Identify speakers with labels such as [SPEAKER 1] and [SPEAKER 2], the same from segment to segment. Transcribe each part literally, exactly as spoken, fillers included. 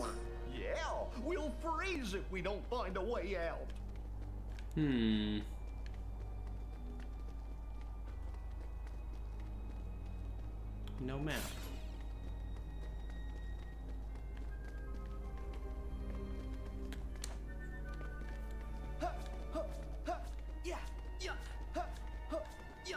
[SPEAKER 1] Yeah, we'll freeze if we don't find a way out.
[SPEAKER 2] Hmm. No map.
[SPEAKER 1] Yeah, yeah, yeah.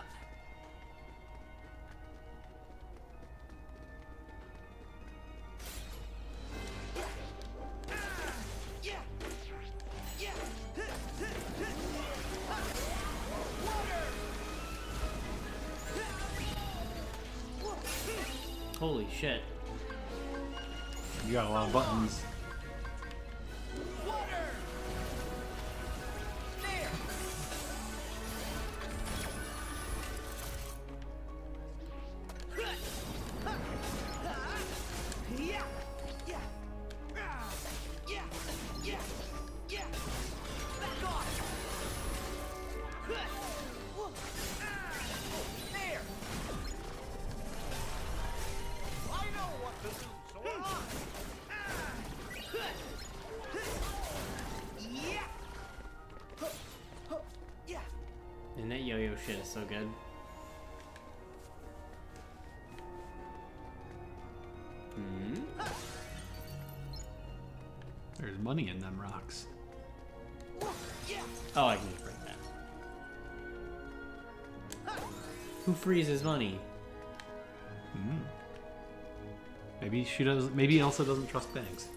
[SPEAKER 2] Holy shit.
[SPEAKER 3] You got a lot of buttons.
[SPEAKER 2] And that yo-yo shit is so good. Hmm?
[SPEAKER 3] There's money in them rocks.
[SPEAKER 2] Oh, I can just break that. Who freezes money?
[SPEAKER 3] Hmm. Maybe she does. Maybe Elsa doesn't trust banks.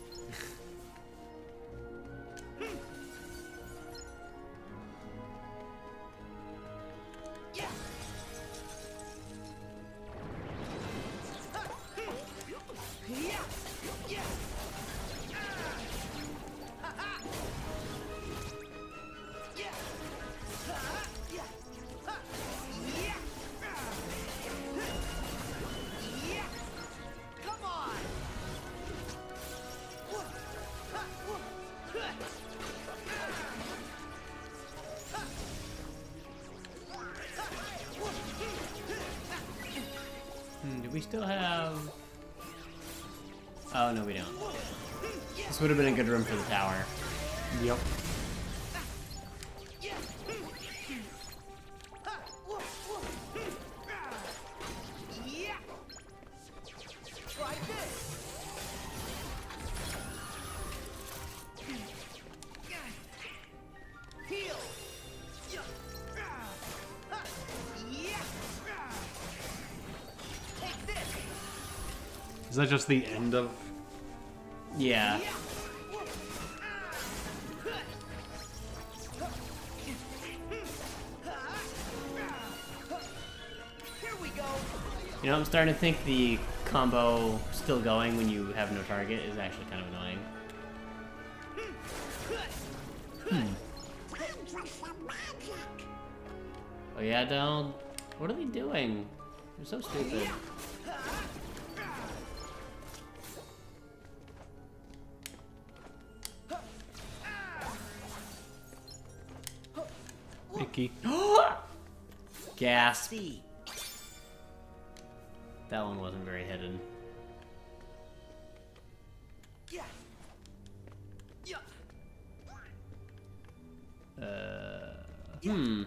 [SPEAKER 2] Hmm, do we still have... Oh, no, we don't. This would have been a good room for the tower.
[SPEAKER 3] Yep. Is that just the end of?
[SPEAKER 2] Yeah. You know, I'm starting to think the combo still going when you have no target is actually kind of annoying.
[SPEAKER 3] Hmm.
[SPEAKER 2] Oh yeah, Donald? What are they doing? They're so stupid.
[SPEAKER 3] Mickey.
[SPEAKER 2] Gasp. That one wasn't very hidden. Uh, hmm.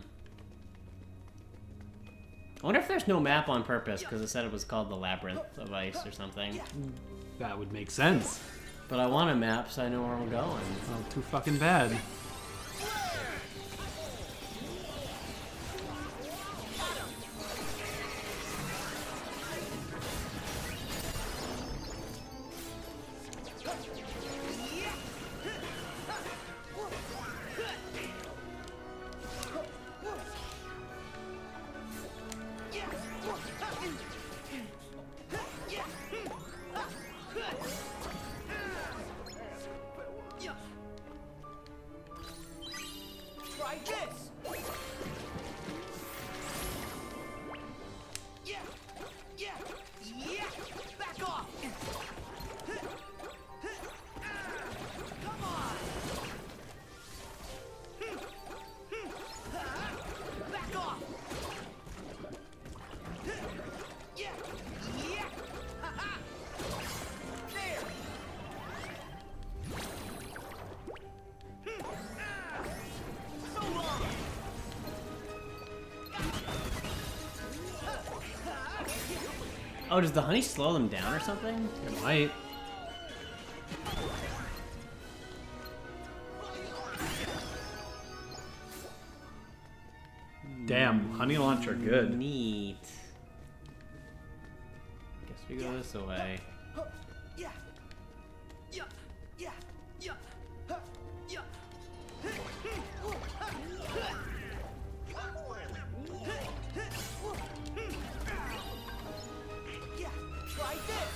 [SPEAKER 2] I wonder if there's no map on purpose, because it said it was called the Labyrinth of Ice or something.
[SPEAKER 3] That would make sense.
[SPEAKER 2] But I want a map so I know where we're going.
[SPEAKER 3] Oh, too fucking bad.
[SPEAKER 2] Oh, does the honey slow them down or something?
[SPEAKER 3] It might. Damn, honey launch are good.
[SPEAKER 2] Neat. Guess we go this way.
[SPEAKER 1] Yeah. Yeah. Yeah. Yeah. Huh. Yeah. Yeah. Try this.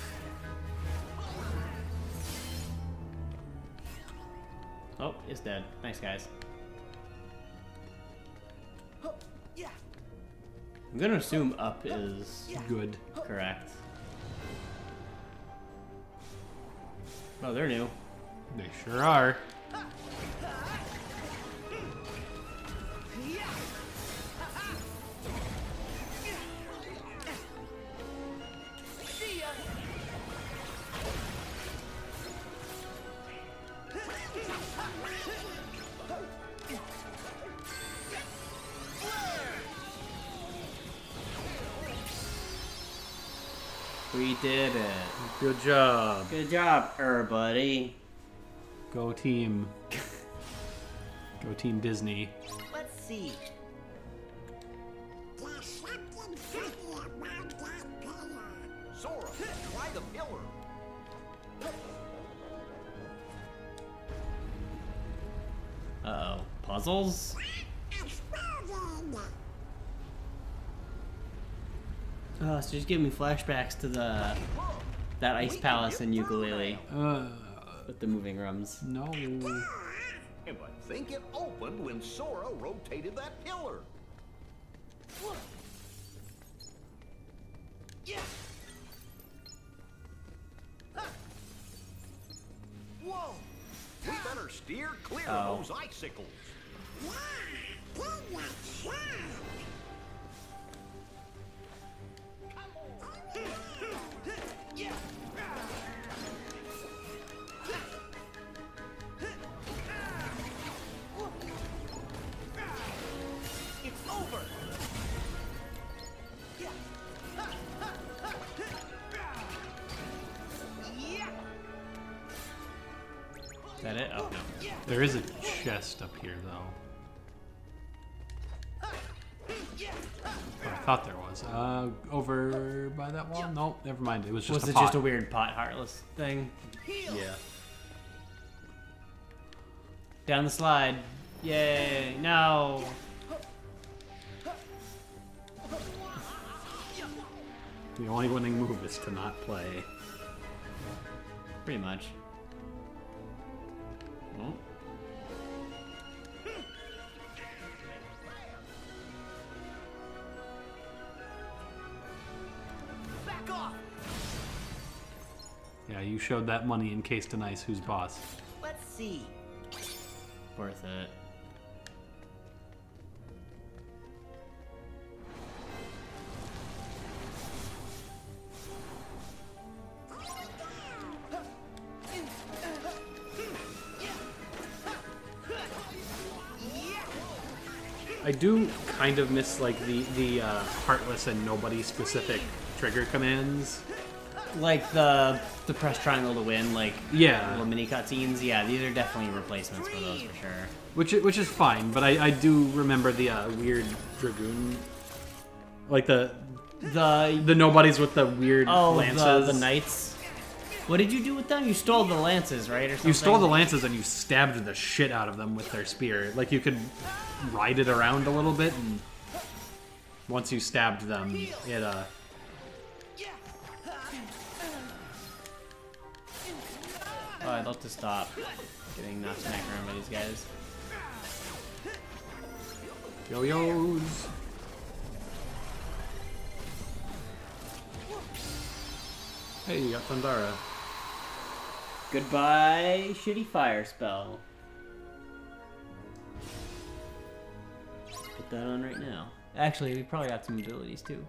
[SPEAKER 2] Oh, it's dead. Nice, guys.
[SPEAKER 1] Yeah.
[SPEAKER 2] I'm gonna assume up is
[SPEAKER 3] Good.
[SPEAKER 2] correct. Oh, they're new.
[SPEAKER 3] They sure are.
[SPEAKER 1] See ya.
[SPEAKER 2] We did it.
[SPEAKER 3] Good job.
[SPEAKER 2] Good job, everybody.
[SPEAKER 3] Go team. Go team Disney.
[SPEAKER 1] Let's see. Sora, try the pillar.
[SPEAKER 2] Uh-oh. Puzzles? Oh, so just give me flashbacks to the that ice palace in Ukulele
[SPEAKER 3] Uh,
[SPEAKER 2] with the moving rooms.
[SPEAKER 3] no.
[SPEAKER 1] But think it opened when Sora rotated that pillar. Yeah. Whoa! We better steer clear
[SPEAKER 2] Oh.
[SPEAKER 1] of those icicles. Yeah. It's over. Yeah. Yeah.
[SPEAKER 2] Is that it? Oh, no.
[SPEAKER 3] There is a chest up here, though. I thought there was. Uh, over by that wall? Nope, never mind. It was just
[SPEAKER 2] Was
[SPEAKER 3] a
[SPEAKER 2] it
[SPEAKER 3] pot.
[SPEAKER 2] just a weird pot heartless thing?
[SPEAKER 3] Yeah.
[SPEAKER 2] Down the slide. Yay. No.
[SPEAKER 3] The only winning move is to not play.
[SPEAKER 2] Pretty much. Oh.
[SPEAKER 1] Back off.
[SPEAKER 3] Yeah, you showed that money in case to Nice who's boss.
[SPEAKER 1] Let's see.
[SPEAKER 2] Worth it.
[SPEAKER 3] I do kind of miss like the the uh, heartless and nobody specific trigger commands.
[SPEAKER 2] Like the the press triangle to win, like
[SPEAKER 3] Yeah.
[SPEAKER 2] little mini cutscenes. Yeah, these are definitely replacements for those for sure.
[SPEAKER 3] Which i- which is fine, but I, I do remember the uh, weird dragoon, like the
[SPEAKER 2] The
[SPEAKER 3] the nobodies with the weird
[SPEAKER 2] oh
[SPEAKER 3] lances.
[SPEAKER 2] the, the knights. What did you do with them? You stole the lances, right, or something?
[SPEAKER 3] You stole the lances and you stabbed the shit out of them with their spear. Like you could ride it around a little bit, and once you stabbed them, it uh.
[SPEAKER 2] Oh, I'd love to stop getting knocked smack around by these guys.
[SPEAKER 3] Yo-yos. Hey, you got Thundara.
[SPEAKER 2] Goodbye, shitty fire spell. Put that on right now. Actually, we probably got some abilities too.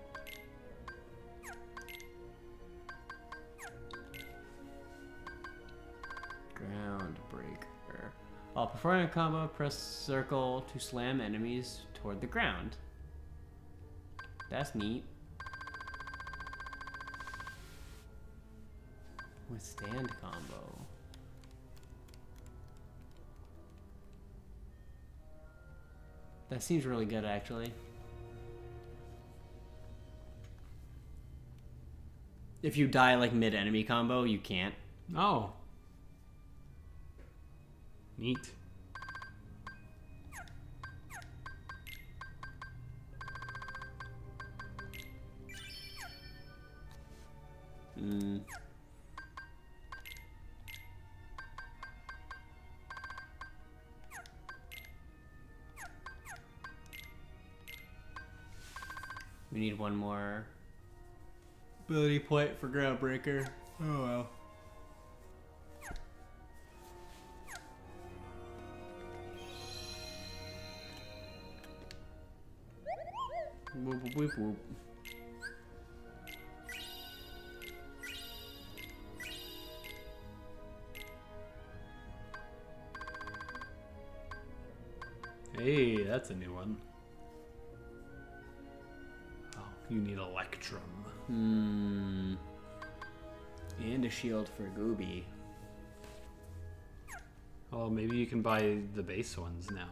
[SPEAKER 2] Ground breaker. While performing a combo, press circle to slam enemies toward the ground. That's neat. Withstand combo. That seems really good, actually. If you die like mid-enemy combo, you can't.
[SPEAKER 3] Oh. Neat.
[SPEAKER 2] Mm. We need one more ability point for Groundbreaker. Oh well. Whoop, whoop, whoop, whoop.
[SPEAKER 3] Hey, that's a new one. Oh, you need Electrum.
[SPEAKER 2] Hmm. And a shield for Gooby.
[SPEAKER 3] Oh, maybe you can buy the base ones now.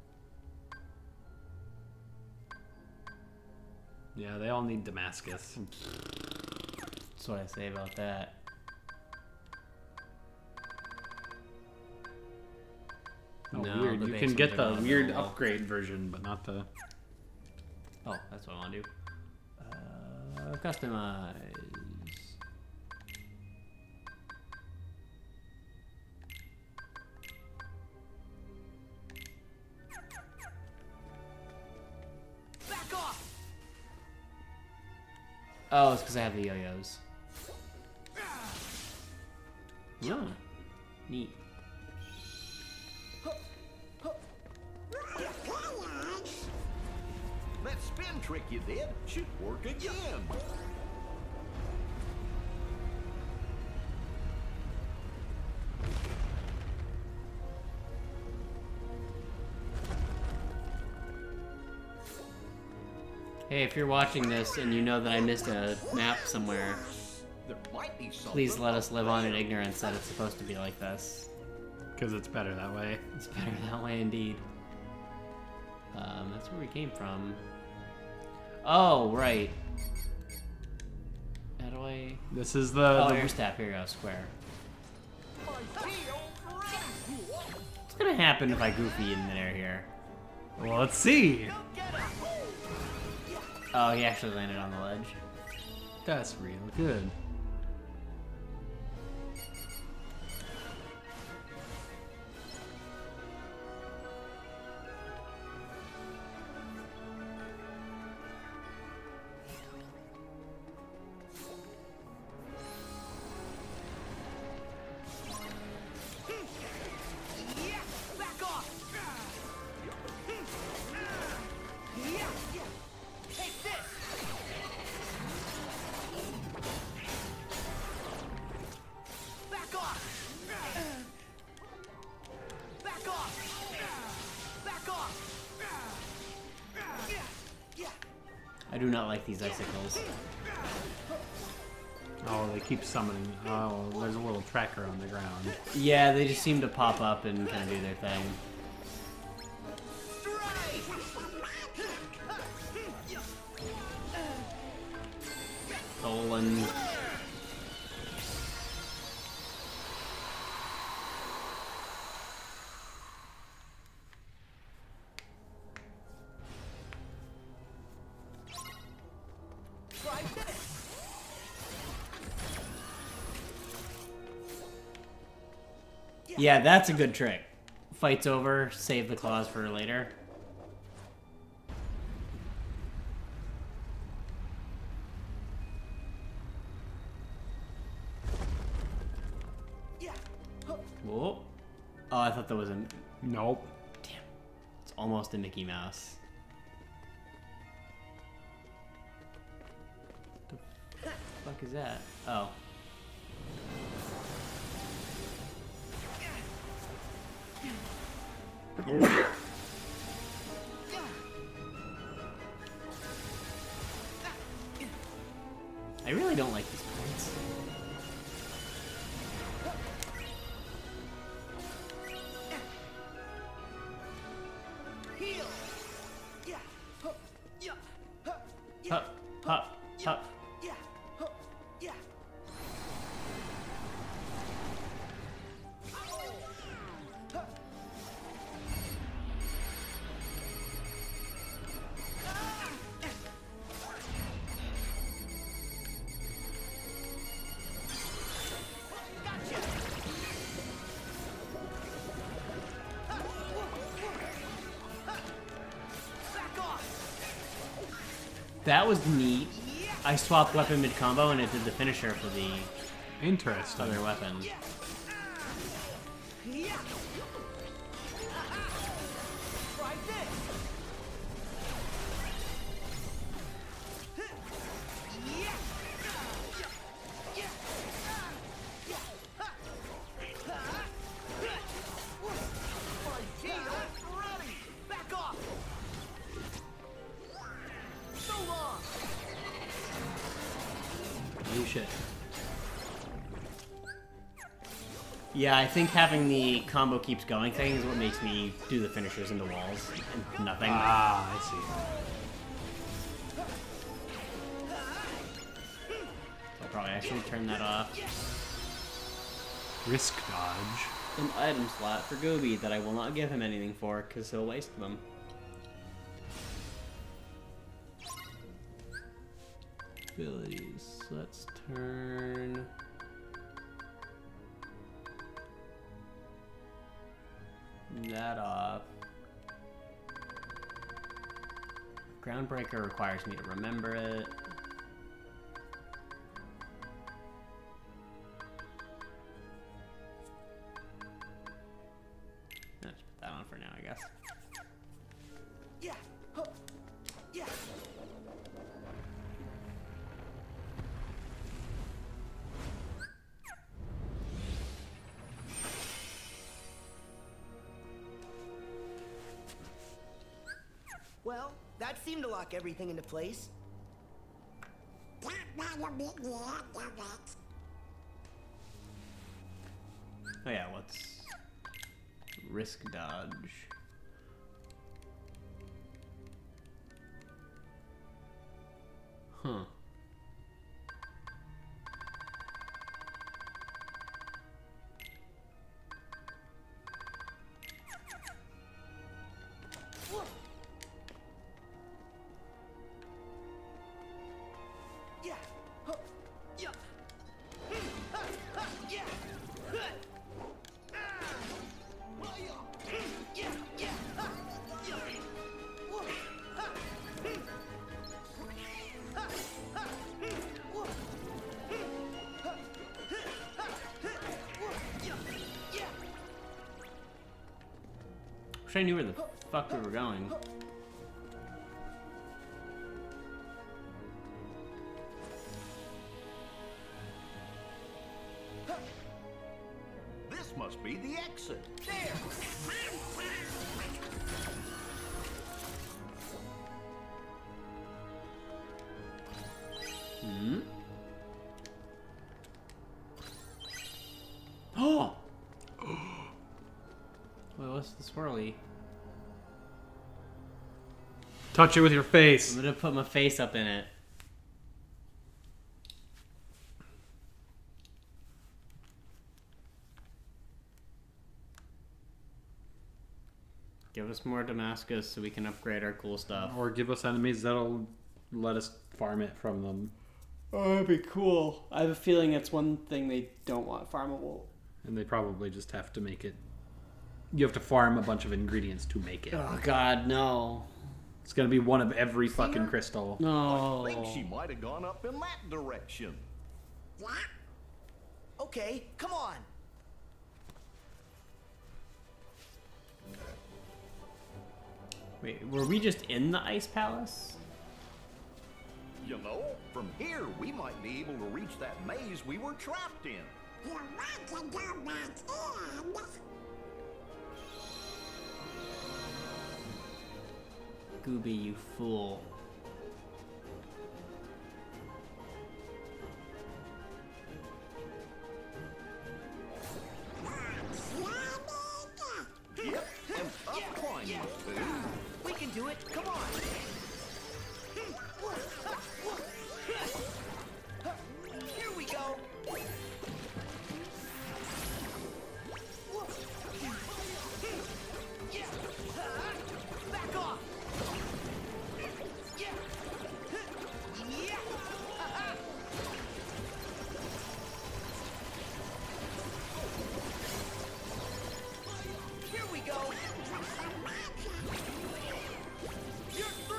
[SPEAKER 3] Yeah, they all need Damascus.
[SPEAKER 2] That's what I say about that.
[SPEAKER 3] Oh,
[SPEAKER 2] No,
[SPEAKER 3] weird.
[SPEAKER 2] the
[SPEAKER 3] You
[SPEAKER 2] base
[SPEAKER 3] can
[SPEAKER 2] ones
[SPEAKER 3] get
[SPEAKER 2] are
[SPEAKER 3] the
[SPEAKER 2] not
[SPEAKER 3] weird
[SPEAKER 2] available.
[SPEAKER 3] upgrade version, but not the...
[SPEAKER 2] Oh, that's what I want to do. Uh, customize.
[SPEAKER 1] Back off!
[SPEAKER 2] Oh, it's because I have the yo-yos. Yeah. Neat.
[SPEAKER 1] That spin trick you did should work again.
[SPEAKER 2] Hey, if you're watching this and you know that I missed a map somewhere,
[SPEAKER 1] There might be something.
[SPEAKER 2] please let us live on in ignorance that it's supposed to be like this.
[SPEAKER 3] Because it's better that way.
[SPEAKER 2] It's better that way indeed. Um, that's where we came from. Oh, right. How do I...
[SPEAKER 3] This is the...
[SPEAKER 2] Oh,
[SPEAKER 3] the
[SPEAKER 2] air staff, here you go, square.
[SPEAKER 1] I feel great.
[SPEAKER 2] What's gonna happen if I goofy in midair here?
[SPEAKER 3] well, let's see.
[SPEAKER 2] Oh, he actually landed on the ledge.
[SPEAKER 3] That's real good.
[SPEAKER 1] Yeah, back off. Yeah, yeah. Take this. Back off. Back off. Back off. Yeah, yeah.
[SPEAKER 2] I do not like these icicles.
[SPEAKER 3] Oh, they keep summoning. Oh, there's a little tracker on the ground.
[SPEAKER 2] Yeah, they just seem to pop up and kind of do their thing. Stolen.
[SPEAKER 1] Five minutes.
[SPEAKER 2] Yeah, that's a good trick. Fight's over, save the claws for later.
[SPEAKER 1] Yeah.
[SPEAKER 2] Whoa. Oh, I thought that was a...
[SPEAKER 3] Nope.
[SPEAKER 2] Damn. It's almost a Mickey Mouse. The fuck is that? Oh. I really don't like these points. That was neat. I swapped weapon mid-combo and it did the finisher for the
[SPEAKER 3] Interesting.
[SPEAKER 2] other weapon.
[SPEAKER 3] Oh shit.
[SPEAKER 2] Yeah, I think having the combo keeps going thing is what makes me do the finishers into walls and nothing.
[SPEAKER 3] Ah, I see.
[SPEAKER 2] I'll probably actually turn that off.
[SPEAKER 3] Risk dodge.
[SPEAKER 2] An item slot for Gobi that I will not give him anything for because he'll waste them. Abilities. Let's turn. That off. Groundbreaker requires me to remember it. Let's put that on for now, I guess.
[SPEAKER 4] Yeah. Huh. Yeah. Well, that seemed to lock everything into place.
[SPEAKER 2] Oh yeah, let's risk dodge. Huh.
[SPEAKER 4] Yeah. Huh. Yeah. Hmm. Ha. Ha. Yeah. Huh. Ah. Oh, yeah. Hmm. Yeah. Yeah. Ha. Yeah. Whoa. Ha. Hmm. Ha. Ha. Hmm. Whoa. Hmm. Ha. Ha. Ha. Whoa. Yeah. Yeah.
[SPEAKER 2] Wish I knew where the fuck we were going.
[SPEAKER 1] This must be the exit. There!
[SPEAKER 2] Hmm? Oh! Wait, what's the swirly?
[SPEAKER 3] Touch it with your face.
[SPEAKER 2] I'm gonna put my face up in it. Give us more Damascus so we can upgrade our cool stuff.
[SPEAKER 3] Or give us enemies that'll let us farm it from them.
[SPEAKER 2] Oh, that'd be cool. I have a feeling it's one thing they don't want farmable.
[SPEAKER 3] And they probably just have to make it. You have to farm a bunch of ingredients to make it.
[SPEAKER 2] Oh god, no.
[SPEAKER 3] It's gonna be one of every fucking crystal.
[SPEAKER 2] No.
[SPEAKER 1] I think she might have gone up in that direction.
[SPEAKER 4] What? Okay, come on.
[SPEAKER 2] Wait, were we just in the ice palace?
[SPEAKER 1] You know, from here we might be able to reach that maze we were trapped in.
[SPEAKER 5] You want to go back in?
[SPEAKER 2] Gooby, you fool.
[SPEAKER 1] Yep, and up climb you two.
[SPEAKER 4] We can do it. Come on. Here we go. Yeah. Back off. Yeah. Yeah. Here we go. You're through.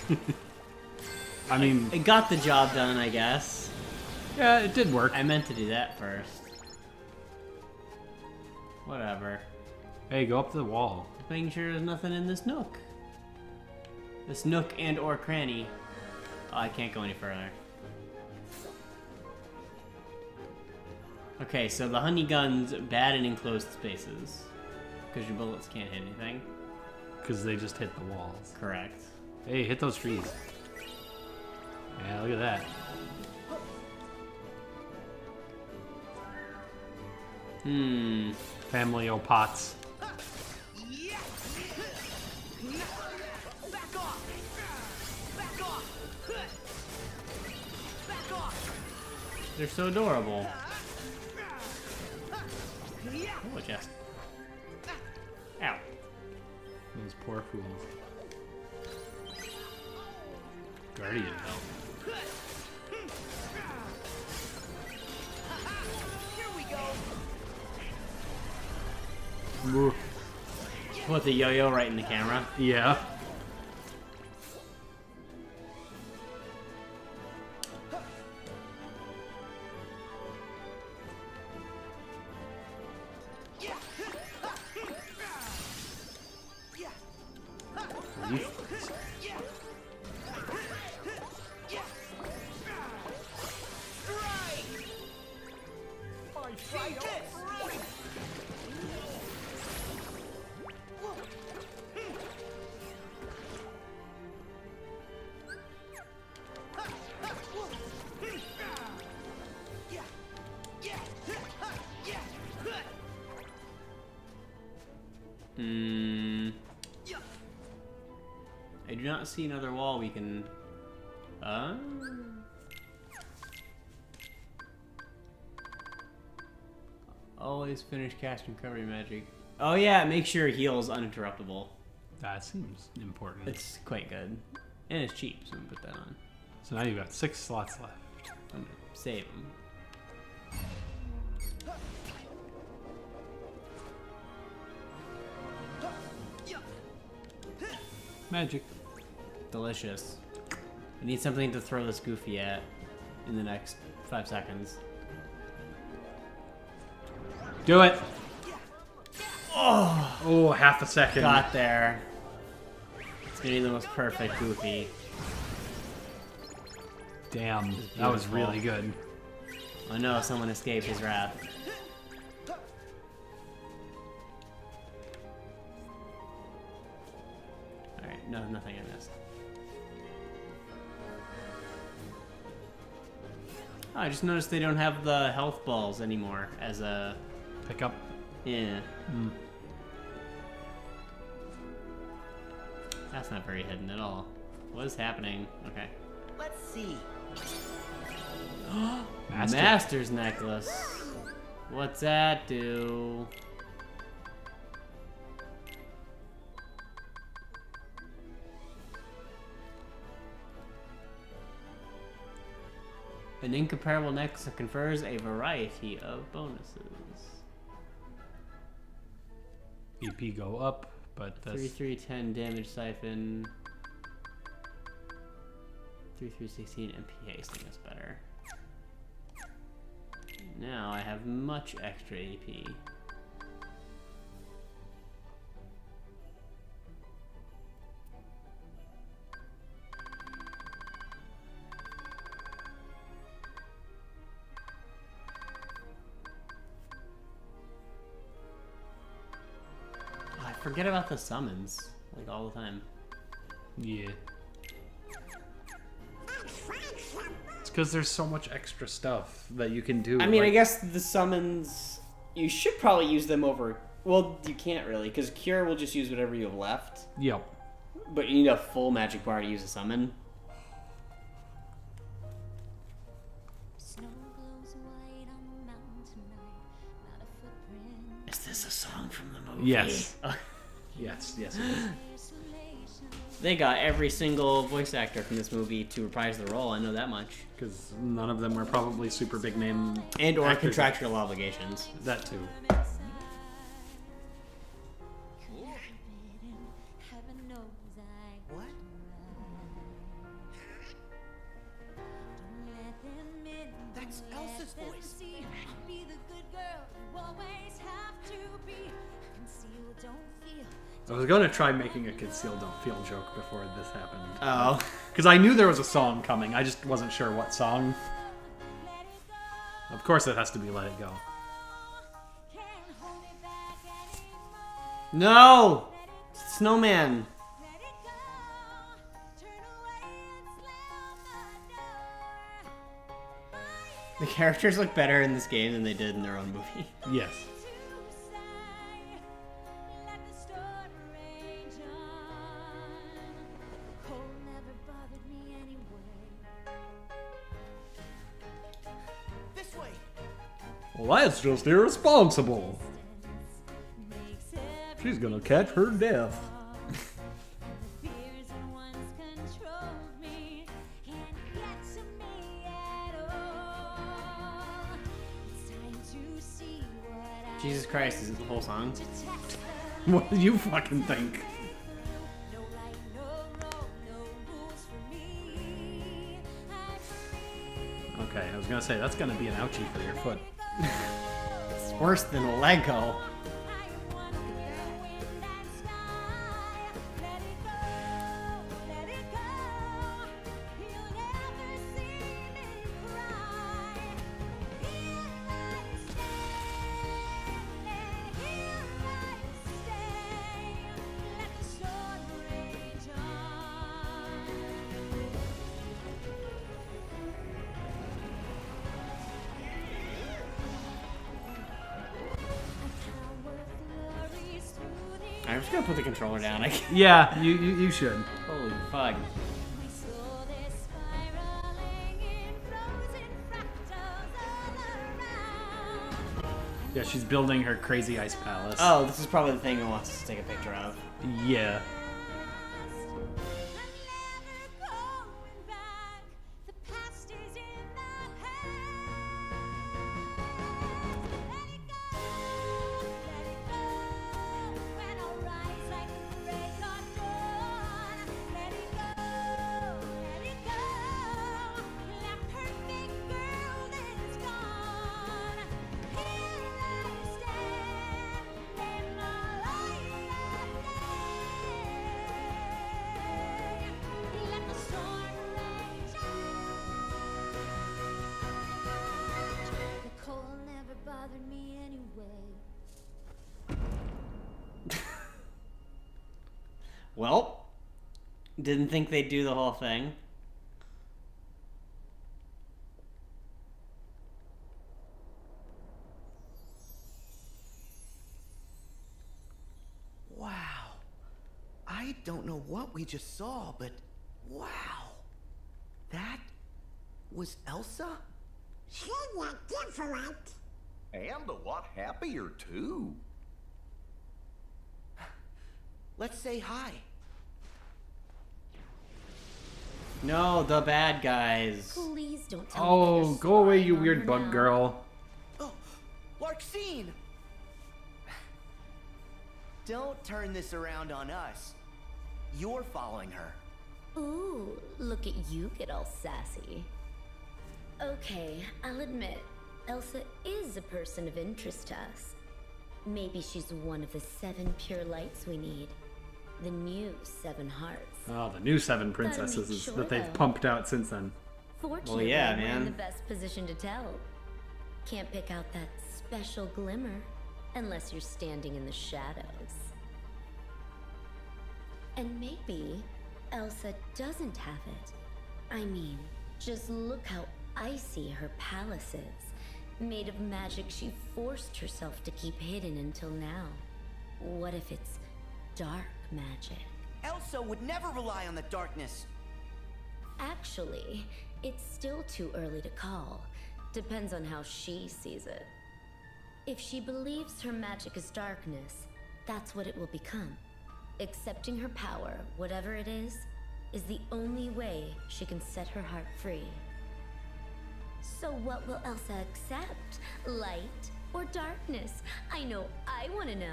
[SPEAKER 3] I mean,
[SPEAKER 2] It got the job done, I guess.
[SPEAKER 3] yeah, it did work.
[SPEAKER 2] I meant to do that first. Whatever.
[SPEAKER 3] Hey, go up to the wall.
[SPEAKER 2] Just making sure there's nothing in this nook. This nook and or cranny. Oh, I can't go any further. Okay, so the honey gun's bad in enclosed spaces. Because your bullets can't hit anything.
[SPEAKER 3] Because they just hit the walls.
[SPEAKER 2] Correct.
[SPEAKER 3] Hey, hit those trees. Yeah, look at that.
[SPEAKER 2] Hmm.
[SPEAKER 3] Family o' pots.
[SPEAKER 4] Yeah. Back off. Back off. Back off.
[SPEAKER 2] They're so adorable.
[SPEAKER 4] Yeah.
[SPEAKER 2] Oh, chest. Ow.
[SPEAKER 3] Those poor fools. Guardian help.
[SPEAKER 4] Here we go.
[SPEAKER 3] Ooh.
[SPEAKER 2] Put the yo-yo right in the camera.
[SPEAKER 3] Yeah.
[SPEAKER 4] Yeah. Yeah.
[SPEAKER 3] You-
[SPEAKER 4] Yeah. Yeah. Strike. Try this. Yeah. Yeah. Yeah.
[SPEAKER 2] Hmm.
[SPEAKER 4] Yeah.
[SPEAKER 2] I do not see another wall we can... Uh... Always finish casting recovery magic. Oh yeah, make sure it heals uninterruptible.
[SPEAKER 3] That seems important.
[SPEAKER 2] It's quite good. And it's cheap, so I'm gonna put that on.
[SPEAKER 3] So now you've got six slots left.
[SPEAKER 2] I'm gonna save them.
[SPEAKER 3] Magic.
[SPEAKER 2] Delicious. I need something to throw this Goofy at in the next five seconds.
[SPEAKER 3] Do it! Oh, oh half a second.
[SPEAKER 2] Got there. It's gonna be the most perfect Goofy.
[SPEAKER 3] Damn, that was
[SPEAKER 2] beautiful.
[SPEAKER 3] really good.
[SPEAKER 2] Oh no, someone escaped his wrath. Alright, no, nothing I missed. Oh, I just noticed they don't have the health balls anymore as a...
[SPEAKER 3] Pick up.
[SPEAKER 2] Yeah.
[SPEAKER 3] Mm.
[SPEAKER 2] That's not very hidden at all. What is happening? Okay.
[SPEAKER 4] Let's see.
[SPEAKER 3] Master.
[SPEAKER 2] Master's necklace. What's that do? An incomparable necklace that confers a variety of bonuses.
[SPEAKER 3] E P go up, but that's...
[SPEAKER 2] three three ten damage siphon. three three sixteen M P hasting is better. Now I have much extra A P. Oh, I forget about the summons, like all the time.
[SPEAKER 3] Yeah. It's because there's so much extra stuff that you can do.
[SPEAKER 2] I mean, I
[SPEAKER 3] like-
[SPEAKER 2] guess the summons, you should probably use them over... Well, you can't really, because Cure will just use whatever you have left.
[SPEAKER 3] Yep.
[SPEAKER 2] But you need a full magic bar to use a summon.
[SPEAKER 6] Snow glows white on the mountain tonight, not a footprint.
[SPEAKER 2] Is this a song from the movie?
[SPEAKER 3] Yes. Yes, yes, it is.
[SPEAKER 6] Isolation.
[SPEAKER 2] They got every single voice actor from this movie to reprise the role, I know that much.
[SPEAKER 3] Because none of them were probably super big name.
[SPEAKER 2] And or
[SPEAKER 3] actors.
[SPEAKER 2] contractual obligations.
[SPEAKER 3] That too.
[SPEAKER 6] Heaven knows I
[SPEAKER 4] What? That's Elsa's voice.
[SPEAKER 6] Be the good girl you always have to be. Conceal, don't feel.
[SPEAKER 3] I was gonna try making a conceal don't feel joke before this happened.
[SPEAKER 2] Oh.
[SPEAKER 3] Because I knew there was a song coming, I just wasn't sure what song.
[SPEAKER 6] Let it go.
[SPEAKER 3] Of course it has to be Let It Go.
[SPEAKER 6] Can't hold it back anymore.
[SPEAKER 2] No! Snowman.
[SPEAKER 6] Let it go. Turn away and slam the door.
[SPEAKER 2] The characters look better in this game than they did in their own movie.
[SPEAKER 3] Yes.
[SPEAKER 6] Let the storm rage on. Cold never bothered me anyway.
[SPEAKER 4] This way.
[SPEAKER 3] Well, that's just irresponsible.
[SPEAKER 6] Makes every
[SPEAKER 3] She's gonna catch her death.
[SPEAKER 6] fears that once controlled me can't get to me at all. It's time to see what I
[SPEAKER 2] Jesus Christ, is it the whole song?
[SPEAKER 6] detect.
[SPEAKER 3] What do you fucking think?
[SPEAKER 6] No right, no wrong, no rules for me. I'm free.
[SPEAKER 3] Okay, I was gonna say, that's gonna be an ouchie for your foot.
[SPEAKER 2] It's worse than a Lego.
[SPEAKER 6] I want the wind and sky. Let it go, let it go. You'll never see me cry. Here I stay, here I stay. Let the storm rage on.
[SPEAKER 2] I'm just gonna put the controller down. I can't.
[SPEAKER 3] Yeah, you, you, you should.
[SPEAKER 2] Holy fuck.
[SPEAKER 3] Yeah, she's building her crazy ice palace.
[SPEAKER 2] Oh, this is probably the thing he wants us to take a picture of.
[SPEAKER 3] Yeah.
[SPEAKER 6] Bothered me anyway.
[SPEAKER 2] Well, didn't think they'd do the whole thing.
[SPEAKER 4] Wow. I don't know what we just saw, but wow. That was Elsa?
[SPEAKER 5] She look different.
[SPEAKER 1] And a lot happier, too.
[SPEAKER 4] Let's say hi.
[SPEAKER 2] No, the bad guys.
[SPEAKER 6] Please don't tell me that
[SPEAKER 3] Oh,
[SPEAKER 6] you're
[SPEAKER 3] go away, you
[SPEAKER 6] spying on
[SPEAKER 3] weird
[SPEAKER 6] her
[SPEAKER 3] bug
[SPEAKER 6] now.
[SPEAKER 3] girl.
[SPEAKER 4] Oh, Larxene! Don't turn this around on us. You're following her.
[SPEAKER 7] Ooh, look at you get all sassy. Okay, I'll admit, Elsa is a person of interest to us. Maybe she's one of the seven pure lights we need. The new seven hearts.
[SPEAKER 3] Oh, the new seven
[SPEAKER 7] Gotta make
[SPEAKER 3] princesses
[SPEAKER 7] sure,
[SPEAKER 3] that they've
[SPEAKER 7] though.
[SPEAKER 3] pumped out since then.
[SPEAKER 7] Fortunately,
[SPEAKER 2] yeah,
[SPEAKER 7] we're in
[SPEAKER 2] man.
[SPEAKER 7] the best position to tell. Can't pick out that special glimmer unless you're standing in the shadows. And maybe Elsa doesn't have it. I mean, just look how icy her palace is. Made of magic she forced herself to keep hidden until now. What if it's dark magic?
[SPEAKER 4] Elsa would never rely on the darkness.
[SPEAKER 7] Actually, it's still too early to call. Depends on how she sees it. If she believes her magic is darkness, that's what it will become. Accepting her power, whatever it is, is the only way she can set her heart free. So what will Elsa accept? Light or darkness? I know I want to know.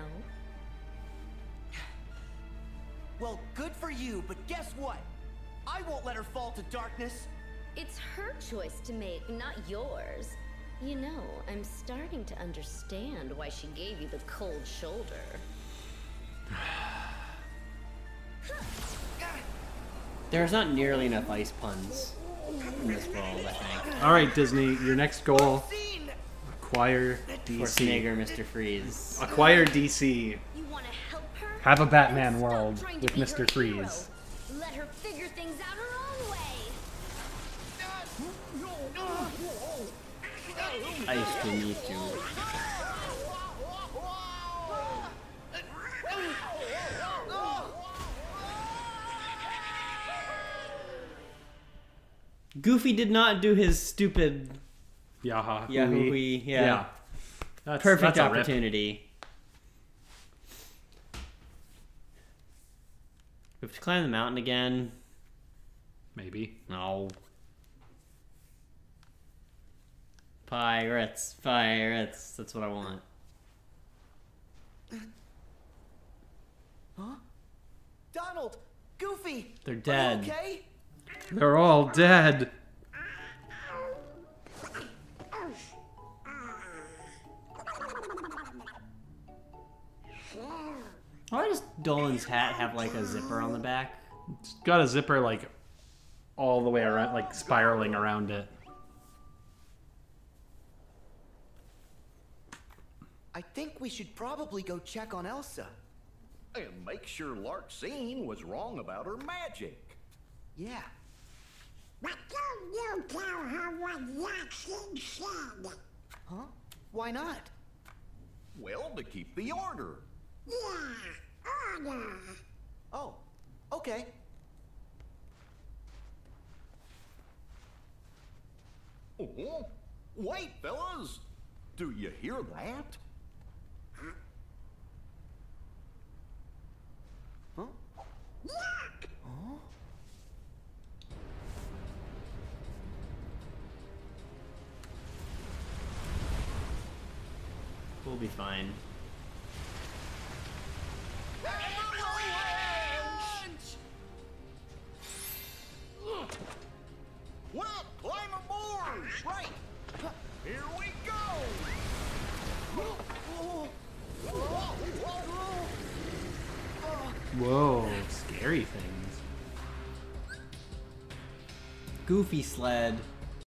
[SPEAKER 4] Well, good for you, but guess what? I won't let her fall to darkness.
[SPEAKER 7] It's her choice to make, not yours. You know, I'm starting to understand why she gave you the cold shoulder.
[SPEAKER 2] There's not nearly enough ice puns in this world, I think.
[SPEAKER 3] All right, Disney, your next goal: acquire D
[SPEAKER 2] For
[SPEAKER 3] C.
[SPEAKER 2] Snigger, Mister Freeze.
[SPEAKER 3] Acquire D C.
[SPEAKER 7] You want to help her?
[SPEAKER 3] Have a Batman
[SPEAKER 7] Then stop
[SPEAKER 3] world
[SPEAKER 7] trying to
[SPEAKER 3] with
[SPEAKER 7] be
[SPEAKER 3] Mister
[SPEAKER 7] her hero.
[SPEAKER 3] Freeze.
[SPEAKER 7] Let her figure things out her own way.
[SPEAKER 2] Nice to meet you. Goofy did not do his stupid
[SPEAKER 3] Yaha.
[SPEAKER 2] Yahoo!
[SPEAKER 3] hooey.
[SPEAKER 2] Yeah.
[SPEAKER 3] That's,
[SPEAKER 2] Perfect
[SPEAKER 3] that's a rip.
[SPEAKER 2] opportunity. We have to climb the mountain again.
[SPEAKER 3] Maybe.
[SPEAKER 2] No. Pirates, pirates. That's what I want.
[SPEAKER 4] Huh? Donald! Goofy!
[SPEAKER 2] They're
[SPEAKER 4] Are you
[SPEAKER 2] dead.
[SPEAKER 4] okay?
[SPEAKER 3] They're all dead.
[SPEAKER 2] Why does Dolan's hat have like a zipper on the back?
[SPEAKER 3] It's got a zipper like all the way around, like spiraling around it.
[SPEAKER 4] I think we should probably go check on Elsa.
[SPEAKER 1] And make sure Larxene was wrong about her magic.
[SPEAKER 4] Yeah.
[SPEAKER 5] But don't you tell her what Yaxin said.
[SPEAKER 4] Huh? Why not?
[SPEAKER 1] Well, to keep the order.
[SPEAKER 5] Yeah, order.
[SPEAKER 4] Oh, okay.
[SPEAKER 1] Oh, wait, fellas. Do you hear that?
[SPEAKER 4] Huh?
[SPEAKER 5] Look!
[SPEAKER 4] Huh?
[SPEAKER 2] We'll be fine.
[SPEAKER 1] Well, climb aboard! Right. Here we go!
[SPEAKER 3] Whoa, scary things.
[SPEAKER 2] Goofy sled.